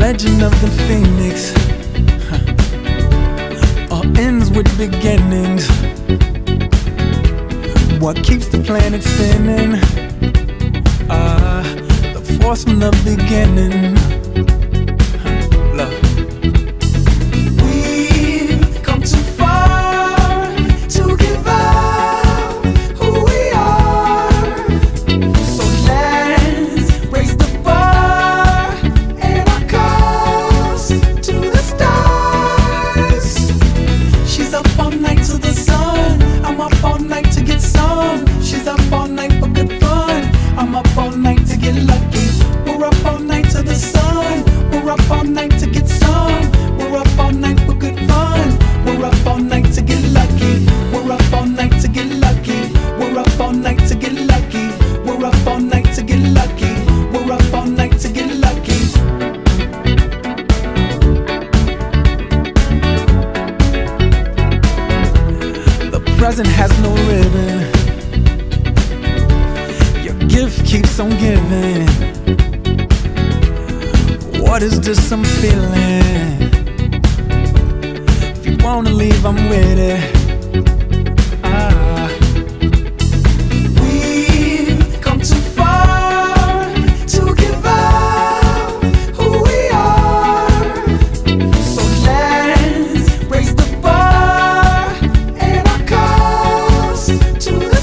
legend of the phoenix all ends with beginnings. What keeps the planet spinning? The force from the beginning. Love. We've come too far to give up who we are. So let's raise the bar and our cups to the stars. She's up all night to the sun. I'm up all night to get some. She's up all night for good fun. I'm up all night to get lucky. We're up all night to the sun. We're up all night to get some. We're up all night for good fun. We're up all night to get lucky. We're up all night to get lucky. We're up all night to get lucky. We're up all night to get lucky. We're up all night to get lucky. The present has no ribbon. Your gift keeps on giving. What is this I'm feeling? If you wanna leave, I'm with it. We've come too far to give up who we are. So let's raise the bar and our cups to the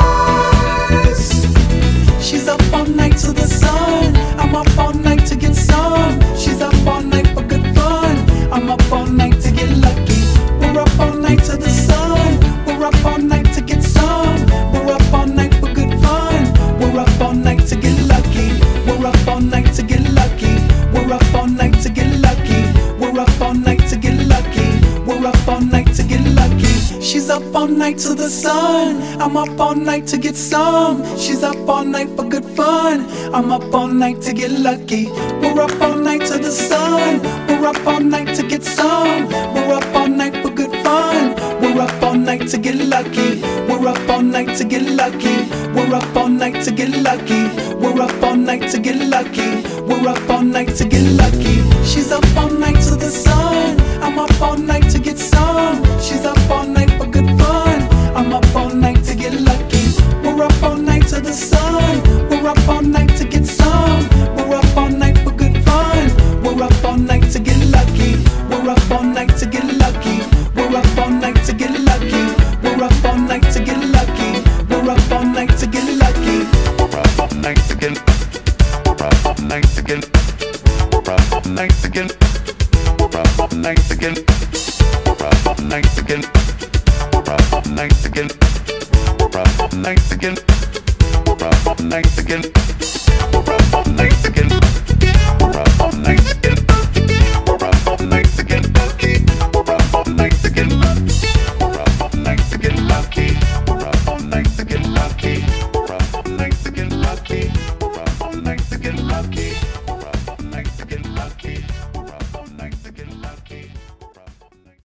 stars. She's up all night to the sun. I'm up all night to get some. She's up all night for good fun. I'm up all night to get lucky. We're up all night to the sun. We're up all night to get some. We're up all night for good fun. We're up all night to get lucky. We're up all night to get lucky. We're up all night to get lucky. We're up all night to get lucky. We're up all night to get lucky. She's up all night to the sun. I'm up all night to get some. She's up all night for good fun. I'm up all night to get lucky. We're up all night to the sun. We're up all night to get some. We're up all night for good fun. We're up all night to get lucky. We're up all night to get lucky. We're up all night to get lucky. We're up all night to get lucky. We're up all night to get lucky. She's up all night to the sun. I'm up all night to get some. She's up all night for good fun. I'm up all night to get lucky. We're up all night to the sun. We're up all night to get some. We're up all night for good fun. We're up all night to get lucky. We're up all night to get lucky. We're up all night to get lucky. We're up all night to get lucky. We're up all night to get lucky. We're up all night to get. We're up all night to get. We're up all night to get. We're up all night to get. We're up all night to get. We're up all night to get. We're up all night to get. We're up all night to get. We're up all night to get. We're up all night to get. We're up all night to get. We're up all night to get. We're up all night to get lucky. We're up all night to get lucky. We're up all night to get lucky. We're up all night to get lucky.